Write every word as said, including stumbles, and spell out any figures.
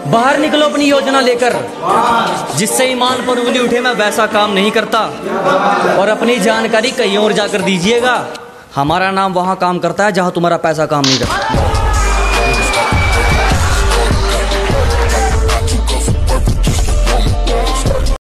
बाहर निकलो अपनी योजना लेकर, जिससे ईमान पर उंगली उठे मैं वैसा काम नहीं करता। और अपनी जानकारी कहीं और जाकर दीजिएगा, हमारा नाम वहाँ काम करता है जहाँ तुम्हारा पैसा काम नहीं करता।